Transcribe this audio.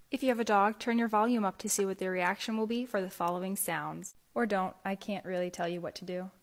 If you have a dog, turn your volume up to see what their reaction will be for the following sounds. Or don't, I can't really tell you what to do.